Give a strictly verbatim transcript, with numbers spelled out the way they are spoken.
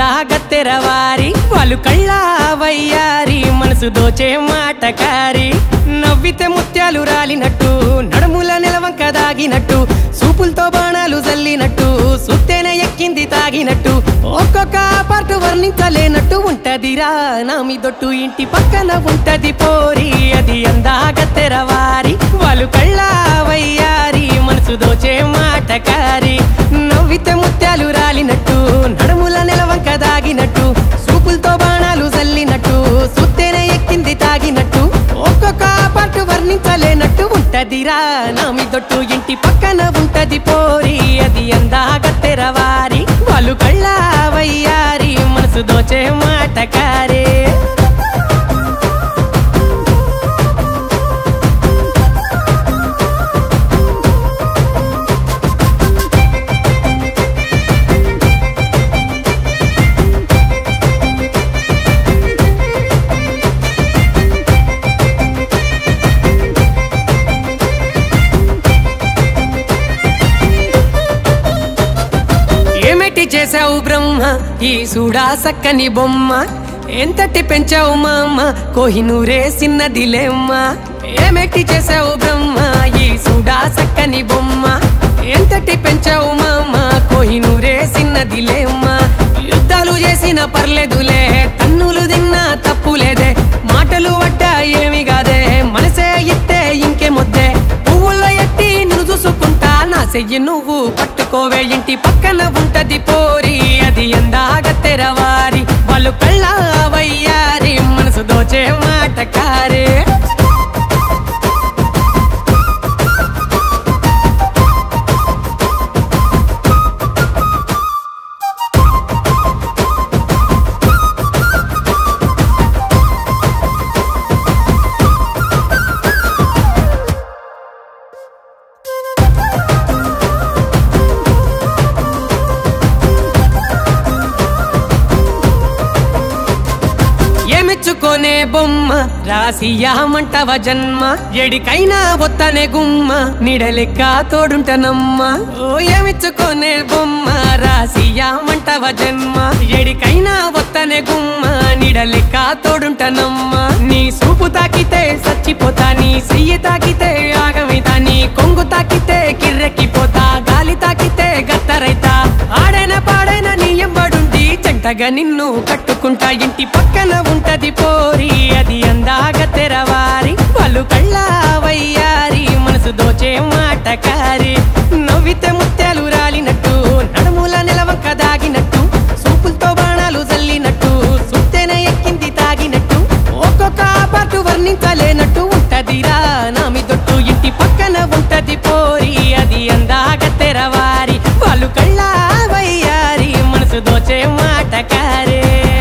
గత్తెరవారి వాళ్ళు కళ్ళ వయ్యారి మనసు దోచే మాటకారి నవ్వితే ముత్యాలు రాలినట్టు నడుముల నిలవంక దాగినట్టు సూపులతో బాణాలు జల్లినట్టు సుత్తేనే ఎక్కింది తాగినట్టు ఒక్కొక్క పాటు వర్ణించలేనట్టు ఉంటదిరా నా మీదొట్టు ఇంటి పక్కన ఉంటది పోరి అది గత్తెరవారి వాళ్ళు కళ్ళ వయ్యారి మనసు దోచే మాటకారి నవ్వితే ముత్యాలు రాలినట్టు నడుముల నిలవంక దాగినట్టు సూపులతో బాణాలు జల్లినట్టు సుత్తేనే ఎక్కింది తాగినట్టు ఒక్కొక్క పాటు వర్ణించలేనట్టు ఉంటదిరా నా మీదొట్టు ఇంటి పక్కన ఉంటది పోరి అది గత్తెరవారి వాళ్ళు కళ్ళ వయ్యారి మనసు దోచే మాటకారే చేసావు బ్రహ్మ ఈ సూడా సక్కని బొమ్మ ఎంతటి పెంచావు మామ కోహినూరే సిన్నదిలేమ్మ ఏమెట్టి చేసావు బ్రహ్మ ఈ సూడా సక్కని బొమ్మ ఎంతటి పెంచావు మామ కోహినూరే సిన్నదిలేమ్మ యుద్ధాలు చేసిన పర్లేదులే తన్నులు తిన్నా తప్పులేదే మాటలు వడ్డా ఏమి కాదే మనసే ఇస్తే ఇంకే మొద్దే పువ్వుల్లో ఎట్టి నువ్వు చూసుకుంటా నా చెయ్యి నువ్వు పట్టుకోవే ఇంటి పక్కన ఉంటది పోరి అది గత్తెరవారి వాళ్ళు కళ్ళ వయ్యారి మనసు దోచే మాటకారే మెచ్చుకోనే బొమ్మ రాసియామంటవ జన్మ ఎడికైనా ఒత్తనే గుమ్మ నిడలెక్క తోడుంటనమ్మ ఓ ఏమిచ్చుకోనే బొమ్మ రాసియామంటవ జన్మ ఎడికైనా ఒత్తనే గుమ్మ నిడలెక్క తోడుంటనమ్మ నీ సూపు తాకితే సచ్చిపోతా నీ చెయ్యి తాకితే ఆగమితా నీ కొంగు తాకితే కిర్రెక్కిపోతా గాలి తాకితే గత్తరైతా ఆడైన పాడైన నీ ఎంబడుండి చెంటగా నిన్ను కట్టుకుంటా ఇంటి పక్కన ఉంటది పోరి అది గత్తెరవారి వాళ్ళు కళ్ళ వయ్యారి మనసు దోచే మాటకారి నవ్వితే ముత్యాలు రాలినట్టు నడుముల నిలవంక దాగినట్టు సూపులతో బాణాలు జల్లినట్టు సుత్తేనే ఎక్కింది తాగినట్టు ఒక్కొక్క పాటు వర్ణించలేనట్టు ఉంటదిరా నా మీదొట్టు ఇంటి పక్కన ఉంటది పోరి అది గత్తెరవారి వాళ్ళు కళ్ళ వయ్యారి మనసు దోచే మాటకారే